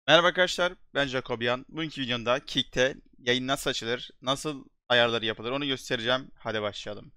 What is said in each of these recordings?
Merhaba arkadaşlar, ben Jacobian. Bugünkü videomda Kick'te yayın nasıl açılır, nasıl ayarları yapılır onu göstereceğim. Hadi başlayalım.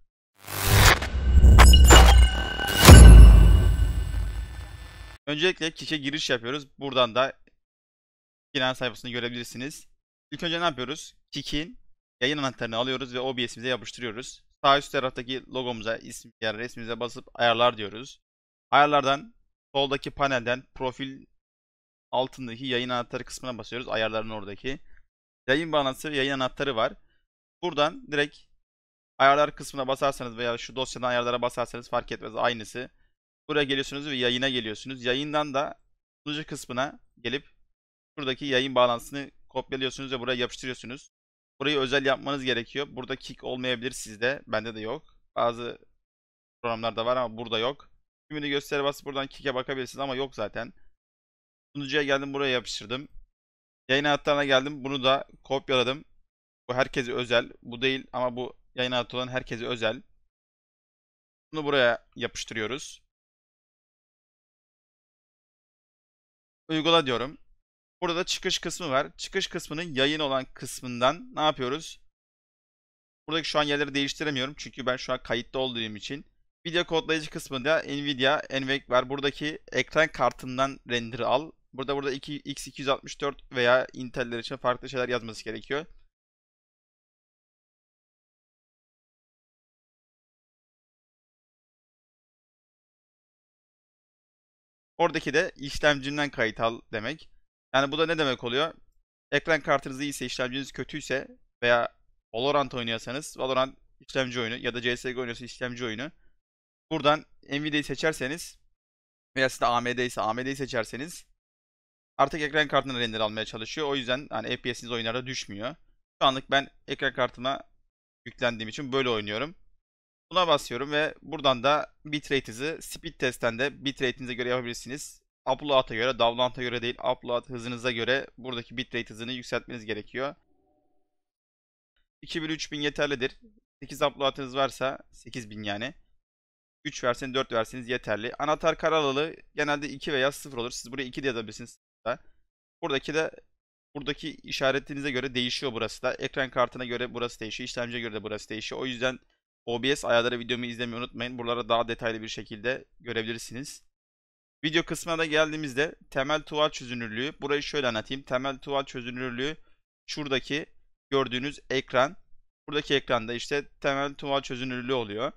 Öncelikle Kick'e giriş yapıyoruz. Buradan da Kick'in sayfasını görebilirsiniz. İlk önce ne yapıyoruz? Kick'in yayın anahtarını alıyoruz ve OBS'imize yapıştırıyoruz. Sağ üst taraftaki logomuza, isim yer resmimize basıp ayarlar diyoruz. Ayarlardan soldaki panelden profil altındaki yayın anahtarı kısmına basıyoruz. Ayarların oradaki. Yayın bağlantısı ve yayın anahtarı var. Buradan direkt ayarlar kısmına basarsanız veya şu dosyadan ayarlara basarsanız fark etmez, aynısı. Buraya geliyorsunuz ve yayına geliyorsunuz. Yayından da sunucu kısmına gelip buradaki yayın bağlantısını kopyalıyorsunuz ve buraya yapıştırıyorsunuz. Burayı özel yapmanız gerekiyor. Burada kick olmayabilir sizde. Bende de yok. Bazı programlarda var ama burada yok. Tümünü gösteri basıp buradan kick'e bakabilirsiniz ama yok zaten. Sunucuya geldim, buraya yapıştırdım. Yayın anahtarına geldim. Bunu da kopyaladım. Bu herkese özel. Bu değil ama bu yayın anahtarı olan herkese özel. Bunu buraya yapıştırıyoruz. Uygula diyorum. Burada da çıkış kısmı var. Çıkış kısmının yayın olan kısmından ne yapıyoruz? Buradaki şu an yerleri değiştiremiyorum. Çünkü ben şu an kayıtta olduğum için. Video kodlayıcı kısmında Nvidia NVENC var. Buradaki ekran kartından render al. Burada X264 veya Intel'ler için farklı şeyler yazması gerekiyor. Oradaki de işlemcinden kayıt al demek. Yani bu da ne demek oluyor? Ekran kartınız iyiyse, işlemciniz kötüyse veya Valorant oynuyorsanız Valorant işlemci oyunu ya da CSGO oynuyorsa işlemci oyunu. Buradan Nvidia'yı seçerseniz veya sizde AMD ise AMD'yi seçerseniz artık ekran kartını render almaya çalışıyor. O yüzden hani FPS'iniz oyunlarda düşmüyor. Şu anlık ben ekran kartıma yüklendiğim için böyle oynuyorum. Buna basıyorum ve buradan da bitrate'inizi speed testten de bitrate'inize göre yapabilirsiniz. Upload'a göre, download'a göre değil, upload hızınıza göre buradaki bitrate hızını yükseltmeniz gerekiyor. 2000-3000 yeterlidir. 8 upload'ınız varsa 8000 yani. 3 verseniz 4 verseniz yeterli. Anahtar karalılığı genelde 2 veya 0 olur. Siz buraya 2 de yazabilirsiniz. Buradaki de buradaki işaretinize göre değişiyor burası da. Ekran kartına göre burası değişiyor. İşlemciye göre de burası değişiyor. O yüzden OBS ayarları videomu izlemeyi unutmayın. Buralara daha detaylı bir şekilde görebilirsiniz. Video kısmına da geldiğimizde temel tuval çözünürlüğü. Burayı şöyle anlatayım. Temel tuval çözünürlüğü şuradaki gördüğünüz ekran. Buradaki ekranda işte temel tuval çözünürlüğü oluyor.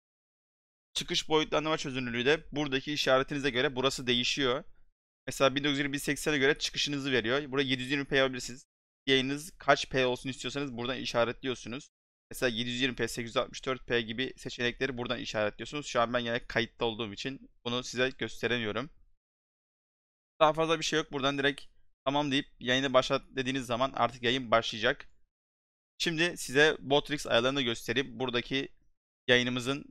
Çıkış boyutlandırma çözünürlüğü de buradaki işaretinize göre burası değişiyor. Mesela 1920-1080'e göre çıkışınızı veriyor. Burada 720p yapabilirsiniz. Yayınınız kaç p olsun istiyorsanız buradan işaretliyorsunuz. Mesela 720p, 864p gibi seçenekleri buradan işaretliyorsunuz. Şu an ben yine kayıtta olduğum için bunu size gösteremiyorum. Daha fazla bir şey yok. Buradan direkt tamam deyip yayını başlat dediğiniz zaman artık yayın başlayacak. Şimdi size Botrix ayarlarını göstereyim. Buradaki yayınımızın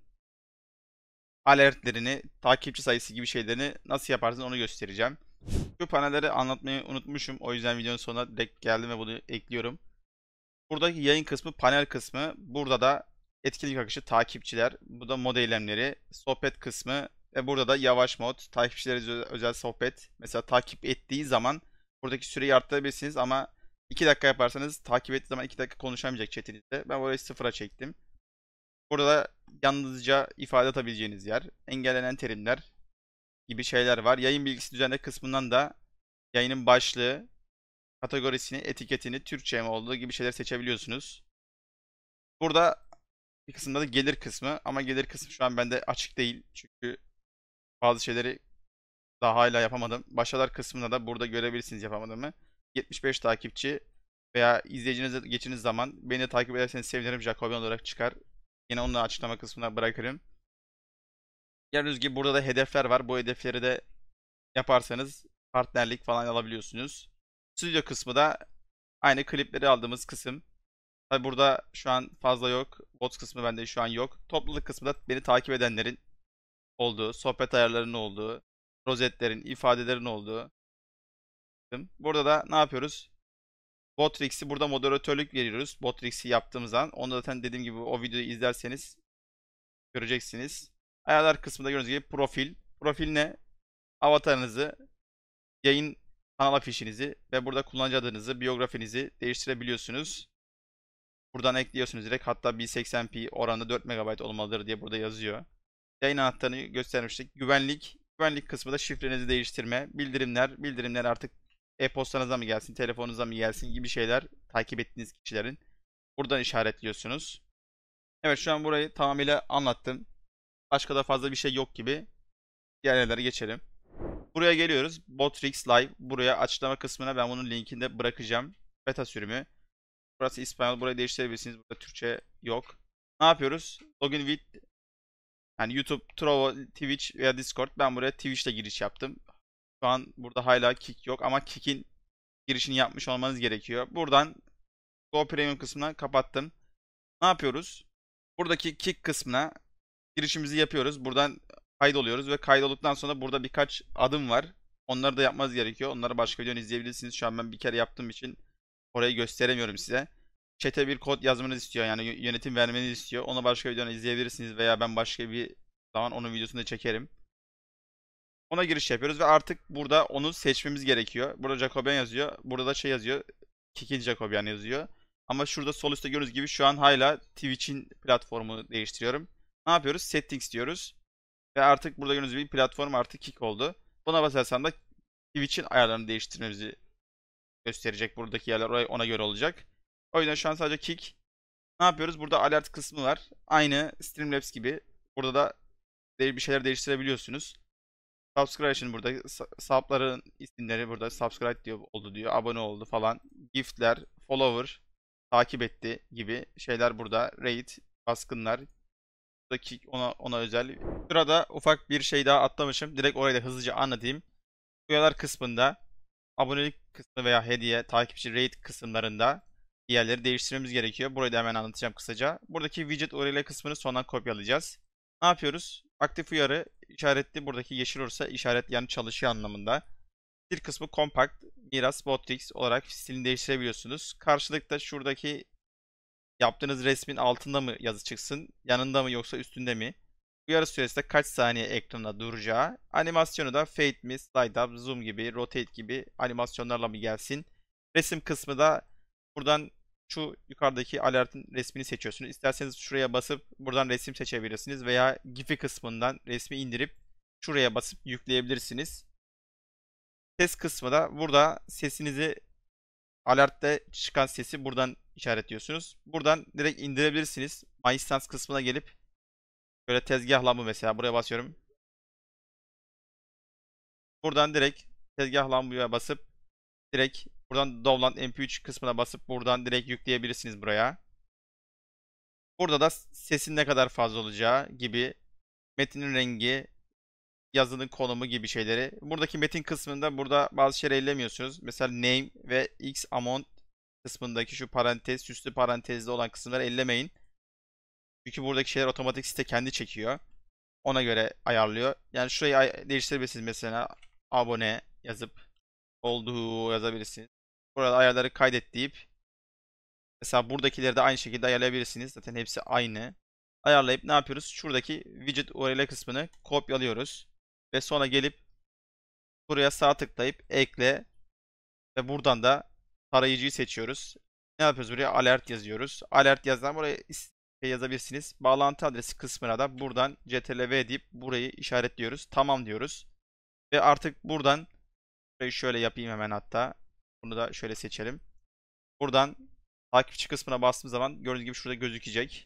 alertlerini, takipçi sayısı gibi şeylerini nasıl yaparsınız onu göstereceğim. Şu panelleri anlatmayı unutmuşum. O yüzden videonun sonuna direkt geldim ve bunu ekliyorum. Buradaki yayın kısmı panel kısmı. Burada da etkinlik akışı, takipçiler. Bu da mod eylemleri, sohbet kısmı ve burada da yavaş mod, takipçilere özel sohbet. Mesela takip ettiği zaman buradaki süreyi arttırabilirsiniz ama 2 dakika yaparsanız takip ettiği zaman 2 dakika konuşamayacak chatinizde. Ben burayı sıfıra çektim. Burada yalnızca ifade atabileceğiniz yer, engellenen terimler gibi şeyler var. Yayın bilgisi düzenle kısmından da yayının başlığı, kategorisini, etiketini, Türkçe mi olduğu gibi şeyler seçebiliyorsunuz. Burada bir kısımda da gelir kısmı ama gelir kısmı şu an bende açık değil. Çünkü bazı şeyleri daha hala yapamadım. Başarılar kısmında da burada görebilirsiniz yapamadığımı. 75 takipçi veya izleyicinize geçiniz zaman beni de takip ederseniz sevinirim. Jacobian olarak çıkar. Yine onu da açıklama kısmına bırakırım. Gördüğünüz gibi burada da hedefler var. Bu hedefleri de yaparsanız partnerlik falan alabiliyorsunuz. Stüdyo kısmı da aynı klipleri aldığımız kısım. Tabi burada şu an fazla yok. Bot kısmı bende şu an yok. Topluluk kısmı da beni takip edenlerin olduğu, sohbet ayarlarının olduğu, rozetlerin, ifadelerin olduğu kısım. Burada da ne yapıyoruz? Botrix'i burada moderatörlük veriyoruz. Botrix'i yaptığımız zaman. Onu zaten dediğim gibi o videoyu izlerseniz göreceksiniz. Ayarlar kısmında gördüğünüz gibi profil. Profil ne? Avatarınızı yayın kanal afişinizi ve burada kullanıcı adınızı, biyografinizi değiştirebiliyorsunuz. Buradan ekliyorsunuz direkt. Hatta 1080p oranı 4 MB olmalıdır diye burada yazıyor. Yayın anahtarını göstermiştik. Güvenlik. Güvenlik kısmı da şifrenizi değiştirme. Bildirimler. Bildirimler artık e-postanıza mı gelsin, telefonunuza mı gelsin gibi şeyler takip ettiğiniz kişilerin. Buradan işaretliyorsunuz. Evet, şu an burayı tamamıyla anlattım. Başka da fazla bir şey yok gibi. Diğer yerlere geçelim. Buraya geliyoruz. Botrix Live. Buraya açıklama kısmına ben bunun linkini de bırakacağım. Beta sürümü. Burası İspanyol. Burayı değiştirebilirsiniz. Burada Türkçe yok. Ne yapıyoruz? Login with yani YouTube, Trovo, Twitch veya Discord. Ben buraya Twitch'te giriş yaptım. Şu an burada hala Kick yok ama Kick'in girişini yapmış olmanız gerekiyor. Buradan Go Premium kısmına kapattım. Ne yapıyoruz? Buradaki Kick kısmına girişimizi yapıyoruz. Buradan kaydoluyoruz ve kaydolduktan sonra burada birkaç adım var. Onları da yapmanız gerekiyor. Onları başka videoda izleyebilirsiniz. Şu an ben bir kere yaptığım için orayı gösteremiyorum size. Chat'e bir kod yazmanızı istiyor. Yani yönetim vermenizi istiyor. Onu başka videoda izleyebilirsiniz veya ben başka bir zaman onun videosunu da çekerim. Ona giriş yapıyoruz ve artık burada onu seçmemiz gerekiyor. Burada Jacobian yazıyor. Burada da şey yazıyor. Kiki Jacobian yazıyor. Ama şurada sol üstte gördüğünüz gibi şu an hala Twitch'in platformu değiştiriyorum. Ne yapıyoruz? Settings diyoruz. Ve artık burada gördüğünüz gibi platform artık Kick oldu. Buna basarsam da Twitch'in ayarlarını değiştirmemizi gösterecek. Buradaki yerler ona göre olacak. O yüzden şu an sadece Kick. Ne yapıyoruz? Burada alert kısmı var. Aynı Streamlabs gibi. Burada da bir şeyler değiştirebiliyorsunuz. Subscription burada. Sub'ların isimleri burada. Subscribe diyor, oldu diyor. Abone oldu falan. Giftler, follower, takip etti gibi şeyler burada. Rate, baskınlar. Buradaki ona özel. Şurada ufak bir şey daha atlamışım. Direkt orayı da hızlıca anlatayım. Üyeler kısmında abonelik kısmı veya hediye, takipçi, rate kısımlarında diğerleri değiştirmemiz gerekiyor. Burayı da hemen anlatacağım kısaca. Buradaki widget URL kısmını sondan kopyalayacağız. Ne yapıyoruz? Aktif uyarı işaretli, buradaki yeşil olursa işaret yani çalışıyor anlamında. Stil kısmı compact, miras, botrix olarak stilini değiştirebiliyorsunuz. Karşılıkta şuradaki yaptığınız resmin altında mı yazı çıksın, yanında mı yoksa üstünde mi? Uyarı süresi de kaç saniye ekranda duracağı. Animasyonu da fade mi, slide up, zoom gibi, rotate gibi animasyonlarla mı gelsin. Resim kısmı da buradan şu yukarıdaki alertin resmini seçiyorsunuz. İsterseniz şuraya basıp buradan resim seçebilirsiniz veya GIF'i kısmından resmi indirip şuraya basıp yükleyebilirsiniz. Ses kısmı da burada sesinizi alertte çıkan sesi buradan işaretliyorsunuz. Buradan direkt indirebilirsiniz. My Instance kısmına gelip böyle tezgah lambı mesela buraya basıyorum. Buradan direkt tezgah lambaya basıp direkt buradan Download MP3 kısmına basıp buradan direkt yükleyebilirsiniz buraya. Burada da sesin ne kadar fazla olacağı gibi, metinin rengi, yazının konumu gibi şeyleri. Buradaki metin kısmında burada bazı şeyleri ellemiyorsunuz. Mesela name ve x amount kısmındaki şu parantez, süslü parantezli olan kısımları ellemeyin. Çünkü buradaki şeyler otomatik site kendi çekiyor. Ona göre ayarlıyor. Yani şurayı değiştirebilirsiniz mesela abone yazıp olduğu yazabilirsiniz. Burada ayarları kaydet deyip mesela buradakileri de aynı şekilde ayarlayabilirsiniz. Zaten hepsi aynı. Ayarlayıp ne yapıyoruz? Şuradaki widget URL kısmını kopyalıyoruz. Ve sonra gelip buraya sağ tıklayıp ekle ve buradan da tarayıcıyı seçiyoruz. Ne yapıyoruz buraya? Alert yazıyoruz. Alert yazdan buraya yazabilirsiniz. Bağlantı adresi kısmına da buradan ctrl+v deyip burayı işaretliyoruz. Tamam diyoruz. Ve artık buradan burayı şöyle yapayım hemen hatta. Bunu da şöyle seçelim. Buradan takipçi kısmına bastığım zaman gördüğünüz gibi şurada gözükecek.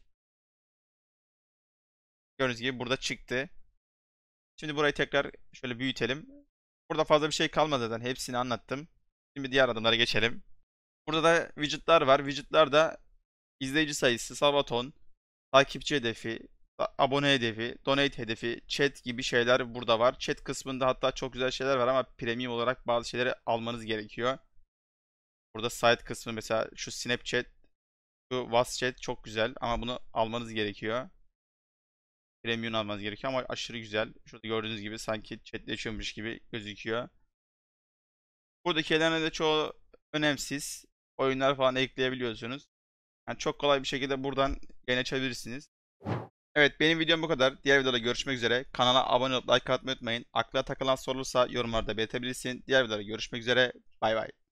Gördüğünüz gibi burada çıktı. Şimdi burayı tekrar şöyle büyütelim. Burada fazla bir şey kalmadı zaten. Hepsini anlattım. Şimdi diğer adımlara geçelim. Burada da widget'lar var. Widget'lar da izleyici sayısı, sabaton, takipçi hedefi, abone hedefi, donate hedefi, chat gibi şeyler burada var. Chat kısmında hatta çok güzel şeyler var ama premium olarak bazı şeyleri almanız gerekiyor. Burada site kısmı mesela şu Snapchat, şu WhatsApp çok güzel ama bunu almanız gerekiyor. Premium almanız gerekiyor ama aşırı güzel. Şurada gördüğünüz gibi sanki chatleşiyormuş gibi gözüküyor. Buradaki şeylerin de çoğu önemsiz. Oyunlar falan ekleyebiliyorsunuz. Yani çok kolay bir şekilde buradan yayın açabilirsiniz. Evet, benim videom bu kadar. Diğer videoda görüşmek üzere. Kanala abone olup like atmayı unutmayın. Aklına takılan sorulursa yorumlarda belirtebilirsin. Diğer videoda görüşmek üzere. Bay bay.